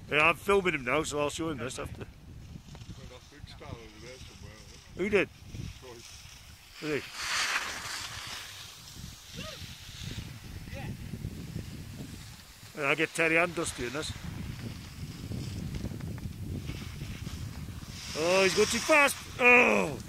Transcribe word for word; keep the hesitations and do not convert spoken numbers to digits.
Yeah, I'm filming him now, so I'll show him this after. Who did? Did he? Yeah, I get Terry and Dusty in this. Oh, he's going too fast. Oh!